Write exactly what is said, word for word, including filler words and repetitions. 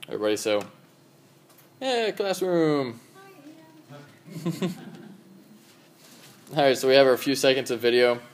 Everybody, so, yeah, classroom. Alright, so we have our few seconds of video.